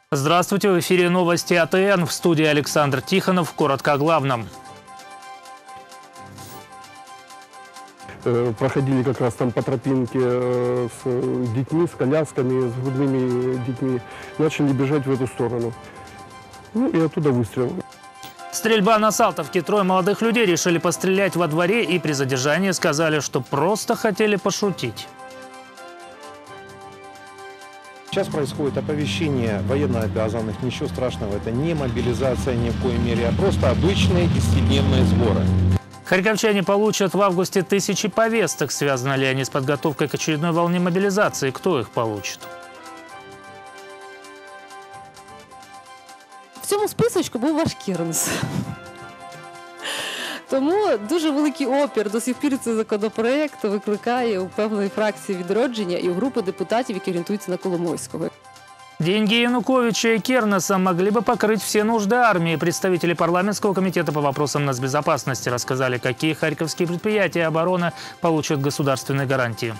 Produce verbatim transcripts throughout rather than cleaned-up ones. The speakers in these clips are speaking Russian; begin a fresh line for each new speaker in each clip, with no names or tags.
Здравствуйте, в эфире новости А Т Н, в студии Александр Тихонов. Коротко о главном.
Проходили как раз там по тропинке с детьми, с колясками, с грудными детьми. Начали бежать в эту сторону. Ну и оттуда выстрел.
Стрельба на Салтовке. Трое молодых людей решили пострелять во дворе и при задержании сказали, что просто хотели пошутить.
Сейчас происходит оповещение военнообязанных. Ничего страшного, это не мобилизация ни в коей мере, а просто обычные десятидневные сборы.
Харьковчане получат в августе тысячи повесток. Связаны ли они с подготовкой к очередной волне мобилизации? Кто их получит?
В цьому списочку був ваш Кернес. Тому дуже великий опір до сих пір цей законопроект викликає у певної фракції «Відродження» і у групи депутатів, які орієнтуються на Коломойського.
Деньги Януковича и Кернеса могли бы покрыть все нужды армии. Представители парламентского комитета по вопросам нацбезопасности рассказали, какие харьковские предприятия обороны получат государственные гарантии.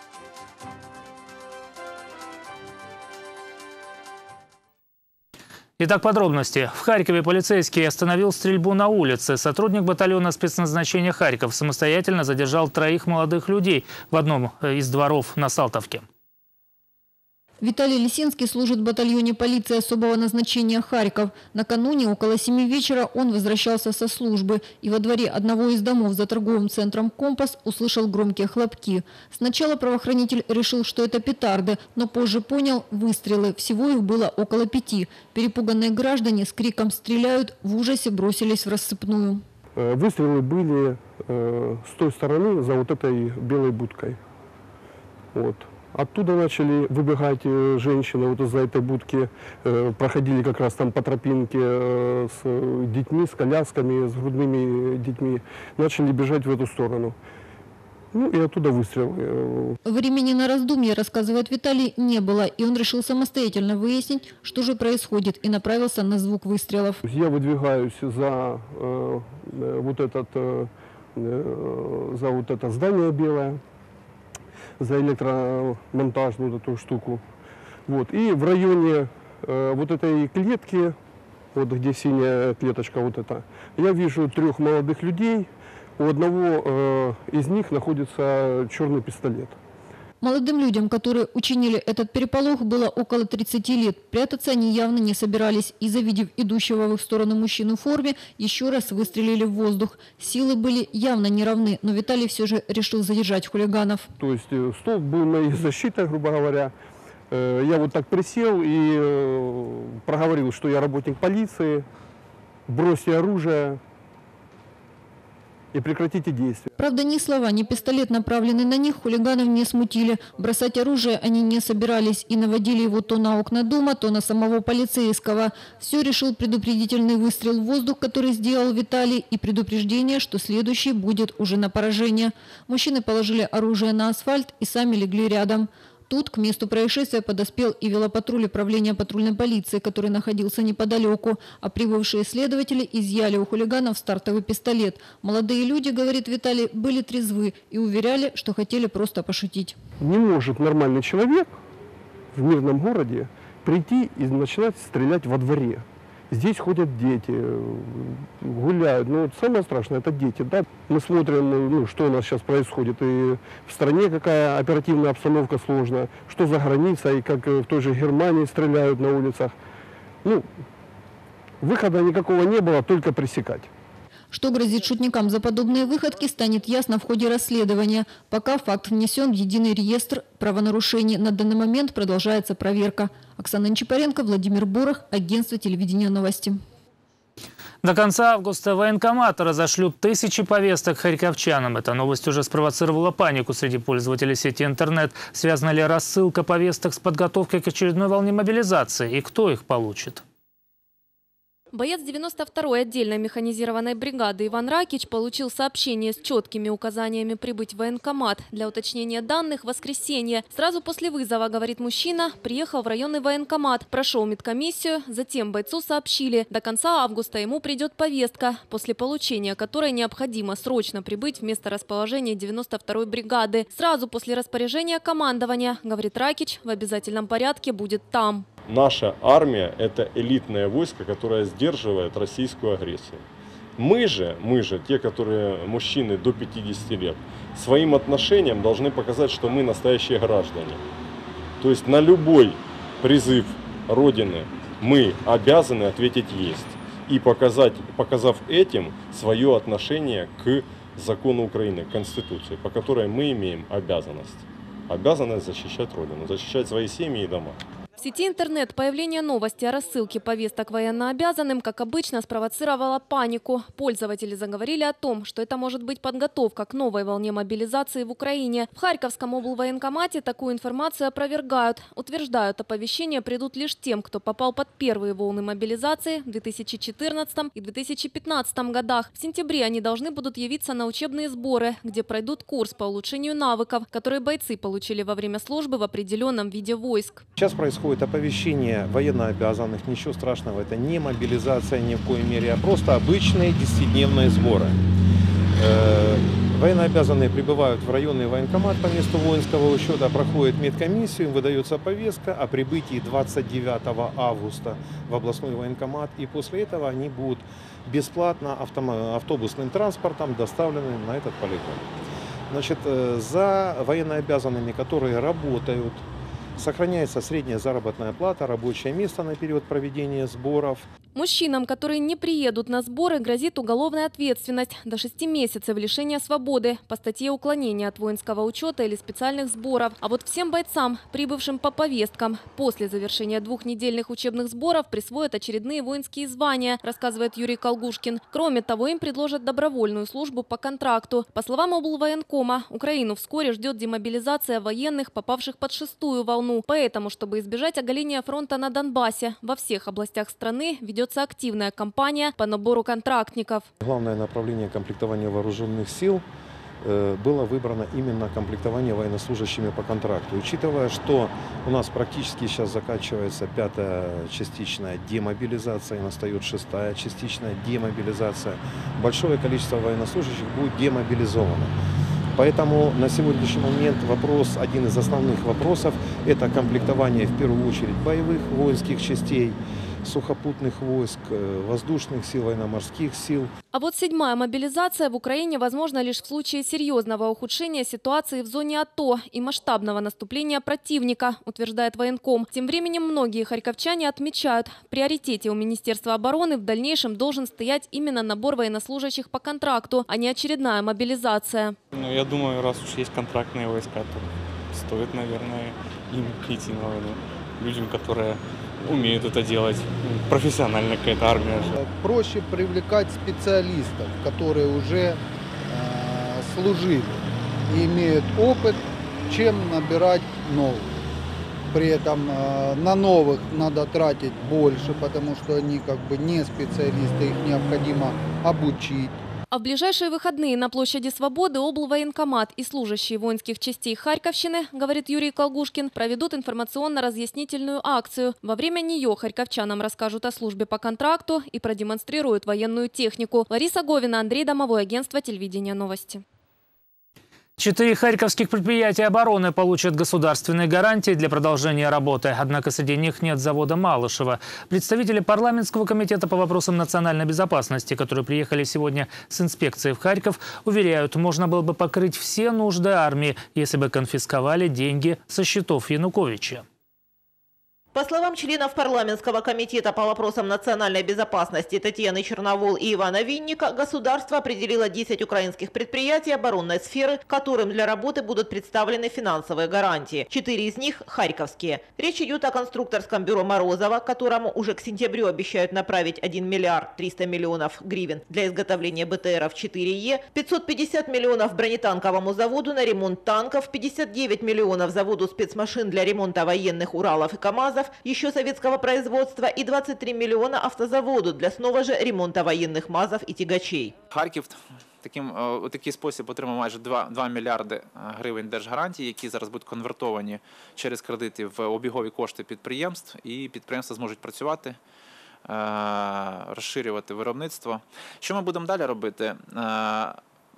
Итак, подробности. В Харькове полицейский остановил стрельбу на улице. Сотрудник батальона спецназначения «Харьков» самостоятельно задержал троих молодых людей в одном из дворов на Салтовке.
Виталий Лисинский служит в батальоне полиции особого назначения «Харьков». Накануне около семи вечера он возвращался со службы и во дворе одного из домов за торговым центром «Компас» услышал громкие хлопки. Сначала правоохранитель решил, что это петарды, но позже понял – выстрелы. Всего их было около пяти. Перепуганные граждане с криком «стреляют» в ужасе бросились в рассыпную.
Выстрелы были э, с той стороны, за вот этой белой будкой. Вот. Оттуда начали выбегать женщины вот из-за этой будки, проходили как раз там по тропинке с детьми, с колясками, с грудными детьми, начали бежать в эту сторону. Ну и оттуда выстрелы.
Времени на раздумье, рассказывает Виталий, не было, и он решил самостоятельно выяснить, что же происходит, и направился на звук выстрелов. Я
выдвигаюсь за э, вот этот, э, за вот это здание белое, за электромонтажную эту штуку. Вот. И в районе э, вот этой клетки, вот где синяя клеточка вот эта, я вижу трех молодых людей. У одного э, из них находится черный пистолет.
Молодым людям, которые учинили этот переполох, было около тридцати лет. Прятаться они явно не собирались и, завидев идущего в их сторону мужчину в форме, еще раз выстрелили в воздух. Силы были явно неравны, но Виталий все же решил задержать хулиганов.
То есть стол был моей защитой, грубо говоря. Я вот так присел и проговорил, что я работник полиции, бросьте оружие и прекратите действия.
Правда, ни слова, ни пистолет, направленный на них, хулиганов не смутили. Бросать оружие они не собирались и наводили его то на окна дома, то на самого полицейского. Все решил предупредительный выстрел в воздух, который сделал Виталий, и предупреждение, что следующий будет уже на поражение. Мужчины положили оружие на асфальт и сами легли рядом. Тут к месту происшествия подоспел и велопатруль управления патрульной полиции, который находился неподалеку, а прибывшие следователи изъяли у хулиганов стартовый пистолет. Молодые люди, говорит Виталий, были трезвы и уверяли, что хотели просто пошутить.
Не может нормальный человек в мирном городе прийти и начинать стрелять во дворе. Здесь ходят дети, гуляют. Но вот самое страшное – это дети. Да? Мы смотрим, ну, что у нас сейчас происходит. И в стране какая оперативная обстановка сложная. Что за границей, как в той же Германии стреляют на улицах. Ну, выхода никакого не было, только пресекать.
Что грозит шутникам за подобные выходки, станет ясно в ходе расследования. Пока факт внесен в единый реестр правонарушений. На данный момент продолжается проверка. Оксана Нечипаренко, Владимир Борох, агентство телевидения «Новости».
До конца августа военкоматы разошлют тысячи повесток харьковчанам. Эта новость уже спровоцировала панику среди пользователей сети интернет. Связана ли рассылка повесток с подготовкой к очередной волне мобилизации? И кто их получит?
Боец девяносто второй отдельной механизированной бригады Иван Ракич получил сообщение с четкими указаниями прибыть в военкомат. Для уточнения данных в воскресенье. Сразу после вызова, говорит мужчина, приехал в районный военкомат, прошел медкомиссию, затем бойцу сообщили, до конца августа ему придет повестка, после получения которой необходимо срочно прибыть в место расположения девяносто второй бригады. Сразу после распоряжения командования, говорит Ракич, в обязательном порядке будет там.
наша армия – это элитное войско, которое сдерживает российскую агрессию. Мы же, мы же, те, которые мужчины до пятидесяти лет, своим отношением должны показать, что мы настоящие граждане. То есть на любой призыв Родины мы обязаны ответить «есть». И показать, показав этим свое отношение к закону Украины, к Конституции, по которой мы имеем обязанность. Обязанность защищать Родину, защищать свои семьи и дома.
В сети интернет появление новости о рассылке повесток военнообязанным, как обычно, спровоцировало панику. Пользователи заговорили о том, что это может быть подготовка к новой волне мобилизации в Украине. В Харьковском облвоенкомате такую информацию опровергают. Утверждают, оповещения придут лишь тем, кто попал под первые волны мобилизации в две тысячи четырнадцатом и две тысячи пятнадцатом годах. В сентябре они должны будут явиться на учебные сборы, где пройдут курс по улучшению навыков, которые бойцы получили во время службы в определенном виде войск.
Сейчас происходит оповещение военнообязанных, ничего страшного, это не мобилизация ни в коей мере, а просто обычные десятидневные сборы. Э, военнообязанные прибывают в районный военкомат по месту воинского учета, проходят медкомиссию, им выдается повестка о прибытии двадцать девятого августа в областной военкомат, и после этого они будут бесплатно автобусным транспортом доставлены на этот полигон. Значит, за военнообязанными, которые работают, сохраняется средняя заработная плата, рабочее место на период проведения сборов.
Мужчинам, которые не приедут на сборы, грозит уголовная ответственность до шести месяцев лишения свободы по статье уклонения от воинского учета или специальных сборов. А вот всем бойцам, прибывшим по повесткам, после завершения двухнедельных учебных сборов присвоят очередные воинские звания, рассказывает Юрий Колгушкин. Кроме того, им предложат добровольную службу по контракту. По словам облвоенкома, Украину вскоре ждет демобилизация военных, попавших под шестую волну. Поэтому, чтобы избежать оголения фронта на Донбассе, во всех областях страны ведется активная кампания по набору контрактников.
Главное направление комплектования вооруженных сил было выбрано именно комплектование военнослужащими по контракту. Учитывая, что у нас практически сейчас заканчивается пятая частичная демобилизация и настает шестая частичная демобилизация, большое количество военнослужащих будет демобилизовано. Поэтому на сегодняшний момент вопрос, один из основных вопросов, это комплектование в первую очередь боевых воинских частей, сухопутных войск, воздушных сил, военно-морских сил.
А вот седьмая мобилизация в Украине возможна лишь в случае серьезного ухудшения ситуации в зоне АТО и масштабного наступления противника, утверждает военком. Тем временем многие харьковчане отмечают, в приоритете у Министерства обороны в дальнейшем должен стоять именно набор военнослужащих по контракту, а не очередная мобилизация.
Ну, я думаю, раз уж есть контрактные войска, то стоит, наверное, им идти на войну. Людям, которые умеют это делать. Профессиональная какая-то армия.
Проще привлекать специалистов, которые уже э, служили и имеют опыт, чем набирать новых. При этом э, на новых надо тратить больше, потому что они как бы не специалисты, их необходимо обучить.
А в ближайшие выходные на площади Свободы облвоенкомат и служащие воинских частей Харьковщины, говорит Юрий Колгушкин, проведут информационно-разъяснительную акцию. Во время нее харьковчанам расскажут о службе по контракту и продемонстрируют военную технику. Лариса Говина, Андрей Домовой, агентство телевидения «Новости».
Четыре харьковских предприятия обороны получат государственные гарантии для продолжения работы. Однако среди них нет завода Малышева. Представители парламентского комитета по вопросам национальной безопасности, которые приехали сегодня с инспекцией в Харьков, уверяют, можно было бы покрыть все нужды армии, если бы конфисковали деньги со счетов Януковича.
По словам членов парламентского комитета по вопросам национальной безопасности Татьяны Черновол и Ивана Винника, государство определило десять украинских предприятий оборонной сферы, которым для работы будут представлены финансовые гарантии. Четыре из них – харьковские. Речь идет о конструкторском бюро Морозова, которому уже к сентябрю обещают направить один миллиард триста миллионов гривен для изготовления БТРов четыре Е, пятьсот пятьдесят миллионов бронетанковому заводу на ремонт танков, пятьдесят девять миллионов заводу спецмашин для ремонта военных Уралов и КАМАЗов, еще советского производства, и двадцать три миллиона автозаводу для снова же ремонта военных МАЗов і тягачей.
Харків таким, у такий спосіб отримав майже два мільярди гривень держгарантій, які зараз будуть конвертовані через кредити в обігові кошти підприємств, і підприємства зможуть працювати, розширювати виробництво. Що ми будемо далі робити?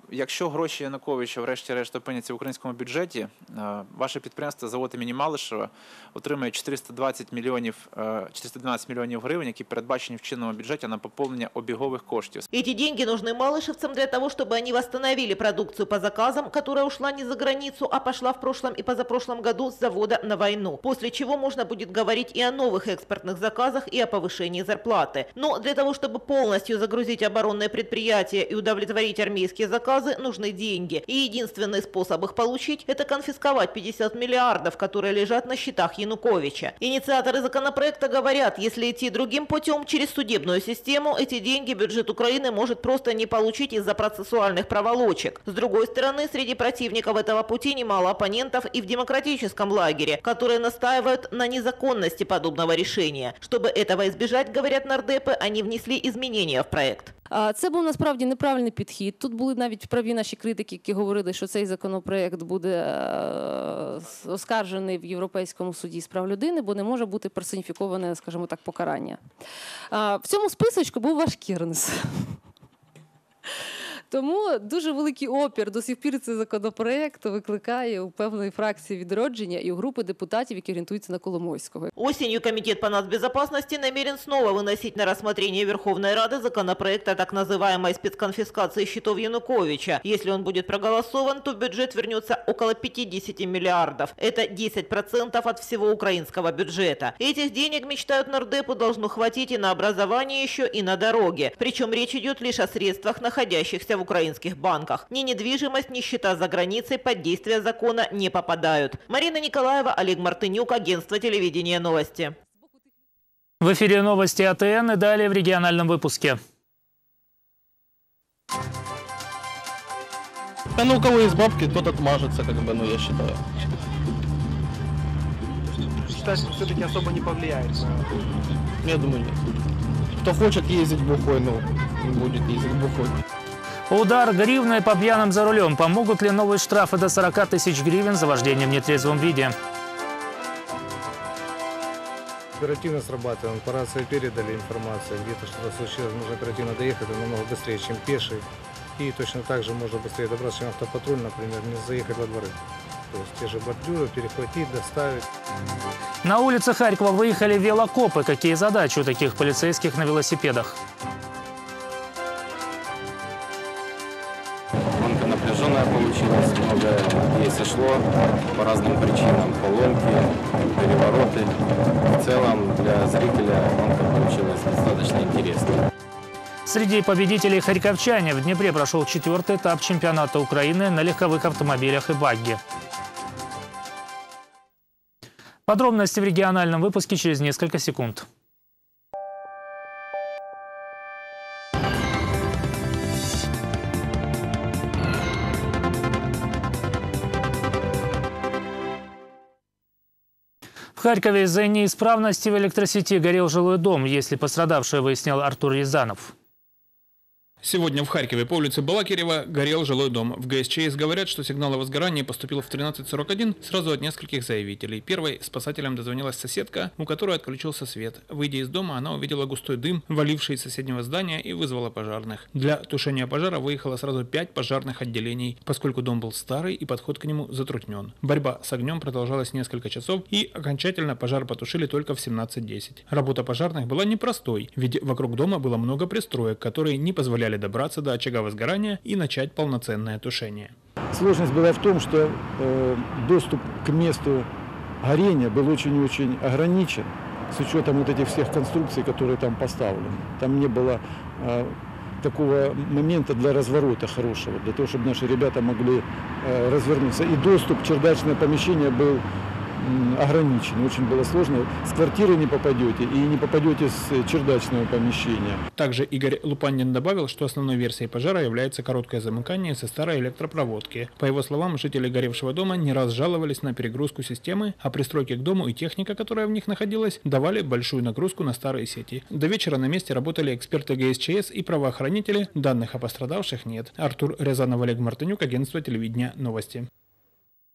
Якщо гроші Януковича врешті-решт опиняться в українському бюджеті, ваше підприємство завод імені Малишева отримає чотириста двадцять мільйонів, чотириста дванадцять мільйонів гривень, які передбачені в чинному бюджеті на поповнення обігових коштів.
Эти деньги нужны малышевцам для того, чтобы они восстановили продукцию по заказам, которая ушла не за границу, а пошла в прошлом и позапрошлом году с завода на войну. После чего можно будет говорить и о новых экспортных заказах, и о повышении зарплаты. Но для того, чтобы полностью загрузить оборонное предприятие и удовлетворить армейские заказы, нужны деньги. И единственный способ их получить – это конфисковать пятьдесят миллиардов, которые лежат на счетах Януковича. Инициаторы законопроекта говорят, если идти другим путем, через судебную систему, эти деньги бюджет Украины может просто не получить из-за процессуальных проволочек. С другой стороны, среди противников этого пути немало оппонентов и в демократическом лагере, которые настаивают на незаконности подобного решения. Чтобы этого избежать, говорят нардепы, они внесли изменения в проект.
Це був насправді неправильний підхід. Тут були навіть праві наші критики, які говорили, що цей законопроект буде оскаржений в Європейському суді з прав людини, бо не може бути персоніфіковане, скажімо так, покарання. В цьому списочку був ваш Кернес. Тому дуже великий опір до сих пір цей законопроект викликає у певної фракції «Відродження» і у групи депутатів, які орієнтуються на Коломойського.
Осенью Комитет по нацбезопасности намерен снова выносить на рассмотрение Верховной Рады законопроект о так называемой спецконфискации счетов Януковича. Если он будет проголосован, то в бюджет вернется около пятидесяти миллиардов. Это десять процентов от всего украинского бюджета. Этих денег, мечтают нардепы, должно хватить и на образование еще, и на дороги. Причем речь идет лишь о средствах, находящихся в в украинских банках. Ни недвижимость, ни счета за границей под действие закона не попадают. Марина Николаева, Олег Мартынюк, агентство телевидения «Новости».
В эфире новости А Т Н и далее в региональном выпуске.
А ну у кого есть бабки, тот отмажется, как бы, ну я считаю.
Считаю, что все-таки особо не повлияет?
Я думаю, нет. Кто хочет ездить бухой, ну, будет ездить бухой.
Удар гривной по пьяным за рулем. Помогут ли новые штрафы до сорока тысяч гривен за вождение в нетрезвом виде?
Оперативно срабатываем. По рации передали информацию. Где-то что-то случилось, нужно оперативно доехать. Это намного быстрее, чем пеший. И точно так же можно быстрее добраться, чем автопатруль, например, не заехать во дворы. То есть те же бордюры перехватить, доставить.
На улице Харькова выехали велокопы. Какие задачи у таких полицейских на велосипедах?
Гонка напряженная получилась, многое ей сошло по разным причинам, поломки, перевороты. В целом для зрителя гонка получилась достаточно интересной.
Среди победителей харьковчане. В Днепре прошел четвертый этап чемпионата Украины на легковых автомобилях и багги. Подробности в региональном выпуске через несколько секунд. В Харькове из-за неисправности в электросети горел жилой дом, если пострадавший, выяснял Артур Рязанов.
Сегодня в Харькове по улице Балакирева горел жилой дом. В Г С Ч С говорят, что сигнал о возгорании поступил в тринадцать сорок один сразу от нескольких заявителей. Первой спасателям дозвонилась соседка, у которой отключился свет. Выйдя из дома, она увидела густой дым, валивший из соседнего здания, и вызвала пожарных. Для тушения пожара выехало сразу пять пожарных отделений, поскольку дом был старый и подход к нему затруднен. Борьба с огнем продолжалась несколько часов, и окончательно пожар потушили только в семнадцать десять. Работа пожарных была непростой, ведь вокруг дома было много пристроек, которые не позволяли добраться до очага возгорания и начать полноценное тушение.
Сложность была в том, что э, доступ к месту горения был очень-очень ограничен с учетом вот этих всех конструкций, которые там поставлены. Там не было э, такого момента для разворота хорошего, для того, чтобы наши ребята могли э, развернуться. И доступ в чердачное помещение был ограничен. Очень было сложно. С квартиры не попадете и не попадете с чердачного помещения.
Также Игорь Лупандин добавил, что основной версией пожара является короткое замыкание со старой электропроводки. По его словам, жители горевшего дома не раз жаловались на перегрузку системы, а пристройки к дому и техника, которая в них находилась, давали большую нагрузку на старые сети. До вечера на месте работали эксперты Г С Ч С и правоохранители. Данных о пострадавших нет. Артур Рязанов, Олег Мартынюк, агентство телевидения «Новости».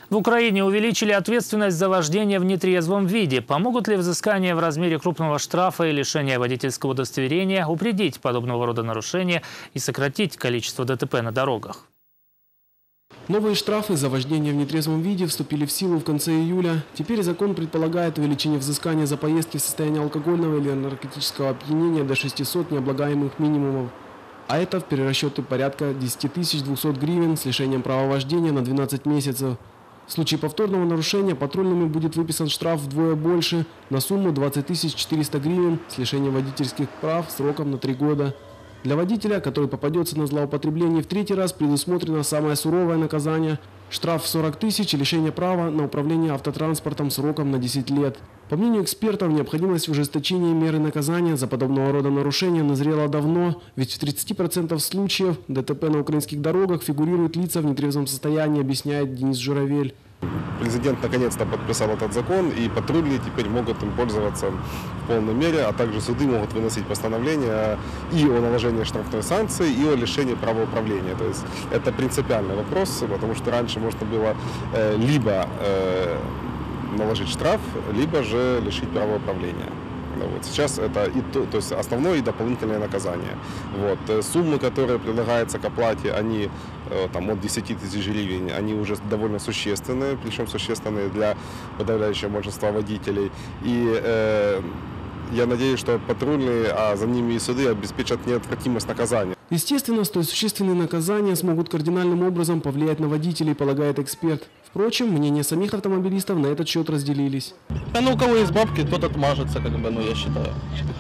В Украине увеличили ответственность за вождение в нетрезвом виде. Помогут ли взыскания в размере крупного штрафа и лишения водительского удостоверения упредить подобного рода нарушения и сократить количество ДТП на дорогах?
Новые штрафы за вождение в нетрезвом виде вступили в силу в конце июля. Теперь закон предполагает увеличение взыскания за поездки в состоянии алкогольного или наркотического опьянения до шестисот необлагаемых минимумов. А это в перерасчете порядка десяти тысяч двухсот гривен с лишением права вождения на двенадцать месяцев. В случае повторного нарушения патрульными будет выписан штраф вдвое больше на сумму двадцать тысяч четыреста гривен с лишением водительских прав сроком на три года. Для водителя, который попадется на злоупотребление в третий раз, предусмотрено самое суровое наказание – штраф в сорок тысяч и лишение права на управление автотранспортом сроком на десять лет. По мнению экспертов, необходимость ужесточения меры наказания за подобного рода нарушения назрела давно, ведь в тридцати процентах случаев ДТП на украинских дорогах фигурируют лица в нетрезвом состоянии, объясняет Денис Журавель.
Президент наконец-то подписал этот закон, и патрульные теперь могут им пользоваться в полной мере, а также суды могут выносить постановления и о наложении штрафной санкции, и о лишении права управления. То есть это принципиальный вопрос, потому что раньше можно было э, либо э, наложить штраф, либо же лишить права управления. Вот. Сейчас это и то, то есть основное и дополнительное наказание. Вот. Суммы, которые прилагаются к оплате, они там, от десяти тысяч гривен, они уже довольно существенные, причем существенные для подавляющего большинства водителей. И э, я надеюсь, что патрульные, а за ними и суды обеспечат неотвратимость наказания.
Естественно, столь существенные наказания смогут кардинальным образом повлиять на водителей, полагает эксперт. Впрочем, мнения самих автомобилистов на этот счет разделились.
А ну, у кого есть бабки, тот отмажется, как бы, ну, я считаю.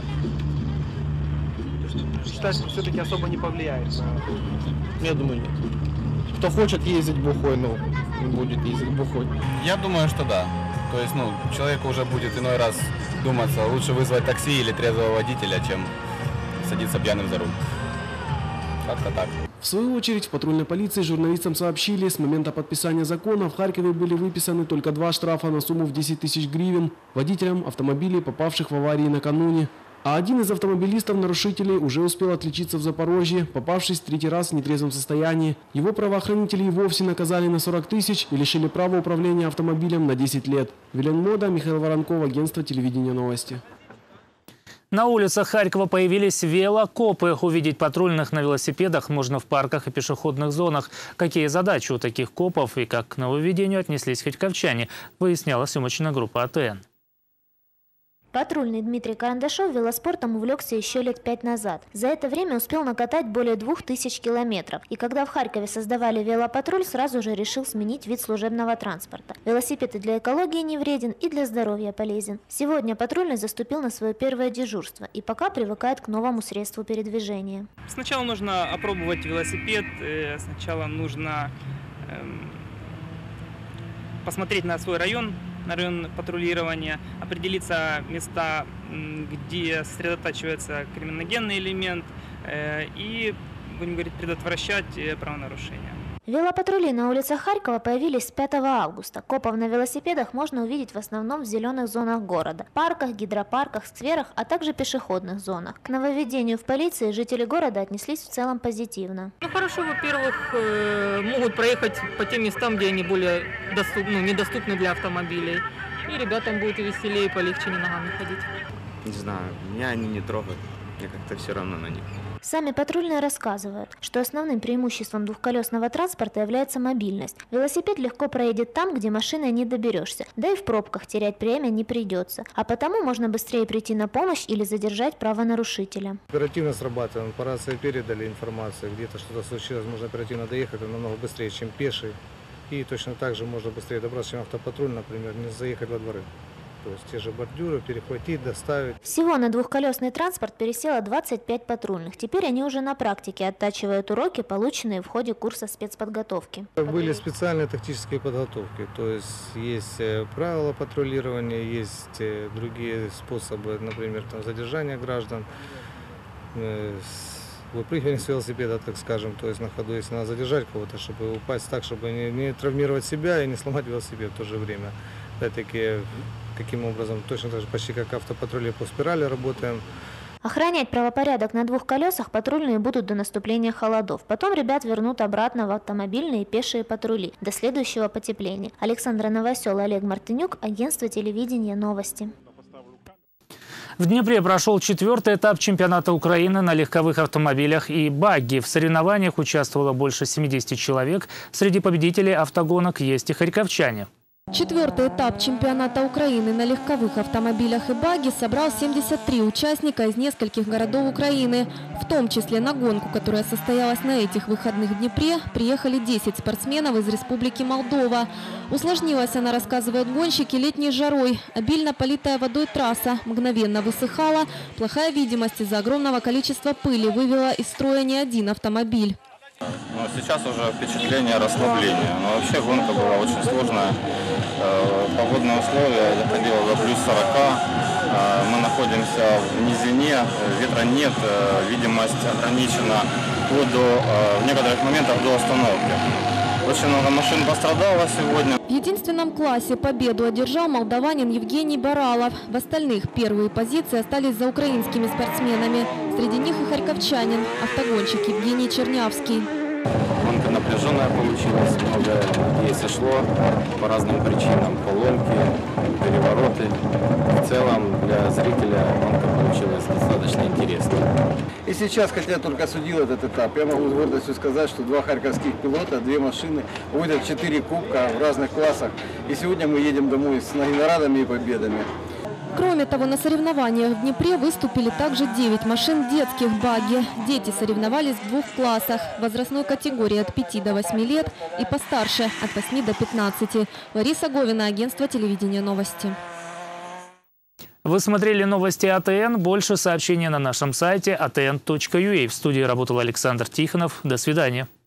Считаю, что все-таки особо не повлияет?
Я думаю, нет. Кто хочет ездить бухой, ну, будет ездить бухой.
Я думаю, что да. То есть, ну, человеку уже будет иной раз думаться, лучше вызвать такси или трезвого водителя, чем садиться пьяным за руль. Как-то так.
В свою очередь, в патрульной полиции журналистам сообщили, с момента подписания закона в Харькове были выписаны только два штрафа на сумму в десять тысяч гривен водителям автомобилей, попавших в аварии накануне. А один из автомобилистов-нарушителей уже успел отличиться в Запорожье, попавшись в третий раз в нетрезвом состоянии. Его правоохранители и вовсе наказали на сорок тысяч и лишили права управления автомобилем на десять лет. Вилен Мода, Михаил Воронков, агентство телевидения «Новости».
На улицах Харькова появились велокопы. Увидеть патрульных на велосипедах можно в парках и пешеходных зонах. Какие задачи у таких копов и как к нововведению отнеслись харьковчане, выясняла съемочная группа А Т Н.
Патрульный Дмитрий Карандашов велоспортом увлекся еще лет пять назад. За это время успел накатать более двух тысяч километров. И когда в Харькове создавали велопатруль, сразу же решил сменить вид служебного транспорта. Велосипед и для экологии не вреден, и для здоровья полезен. Сегодня патрульный заступил на свое первое дежурство и пока привыкает к новому средству передвижения.
Сначала нужно опробовать велосипед, сначала нужно эм, посмотреть на свой район, на район патрулирования, определиться места, где сосредотачивается криминогенный элемент э, и, будем говорить, предотвращать правонарушения.
Велопатрули на улицах Харькова появились с пятого августа. Копов на велосипедах можно увидеть в основном в зеленых зонах города, парках, гидропарках, скверах, а также пешеходных зонах. К нововведению в полиции жители города отнеслись в целом позитивно.
Ну хорошо, во-первых, могут проехать по тем местам, где они более доступны, ну, недоступны для автомобилей. И ребятам будет веселее, полегче не ногами ходить.
Не знаю, меня они не трогают, мне как-то все равно на них.
Сами патрульные рассказывают, что основным преимуществом двухколесного транспорта является мобильность. Велосипед легко проедет там, где машиной не доберешься, да и в пробках терять время не придется. А потому можно быстрее прийти на помощь или задержать правонарушителя.
Оперативно срабатываем, по рации передали информацию, где-то что-то случилось, можно оперативно доехать намного быстрее, чем пеший. И точно так же можно быстрее добраться, чем автопатруль, например, не заехать во дворы. То есть те же бордюры, перехватить, доставить.
Всего на двухколесный транспорт пересело двадцать пять патрульных. Теперь они уже на практике оттачивают уроки, полученные в ходе курса спецподготовки.
Были специальные тактические подготовки. То есть есть правила патрулирования, есть другие способы, например, там, задержания граждан, выпрыгивание с велосипеда, так скажем, то есть на ходу, если надо задержать кого-то, чтобы упасть так, чтобы не, не травмировать себя и не сломать велосипед в то же время. Опять-таки, каким образом, точно так же почти как автопатрули по спирали работаем.
Охранять правопорядок на двух колесах патрульные будут до наступления холодов. Потом ребят вернут обратно в автомобильные и пешие патрули до следующего потепления. Александра Новосел, Олег Мартынюк, агентство телевидения «Новости».
В Днепре прошел четвертый этап чемпионата Украины на легковых автомобилях и багги. В соревнованиях участвовало больше семидесяти человек. Среди победителей автогонок есть и харьковчане.
Четвертый этап чемпионата Украины на легковых автомобилях и багги собрал семьдесят три участника из нескольких городов Украины. В том числе на гонку, которая состоялась на этих выходных в Днепре, приехали десять спортсменов из Республики Молдова. Усложнилась она, рассказывают гонщики, летней жарой. Обильно политая водой трасса мгновенно высыхала. Плохая видимость из-за огромного количества пыли вывела из строя не один автомобиль.
Но сейчас уже впечатление расслабления. Но вообще гонка была очень сложная. Погодные условия доходило до плюс сорока. Мы находимся в низине, ветра нет, видимость ограничена вплоть до, в некоторых моментах до остановки. Очень много машин пострадало сегодня.
В единственном классе победу одержал молдаванин Евгений Баралов. В остальных первые позиции остались за украинскими спортсменами. Среди них и харьковчанин, автогонщик Евгений Чернявский.
Гонка напряженная получилась, много ей сошло по разным причинам. Поломки, перевороты. В целом для зрителя гонка получилась достаточно интересной.
И сейчас, хотя я только судил этот этап, я могу с гордостью сказать, что два харьковских пилота, две машины, увидят четыре кубка в разных классах. И сегодня мы едем домой с наградами и победами.
Кроме того, на соревнованиях в Днепре выступили также девять машин детских багги. Дети соревновались в двух классах. Возрастной категории от пяти до восьми лет и постарше от восьми до пятнадцати. Лариса Говина, агентство телевидения «Новости».
Вы смотрели новости АТН. Больше сообщений на нашем сайте а тэ эн точка ю а. В студии работал Александр Тихонов. До свидания.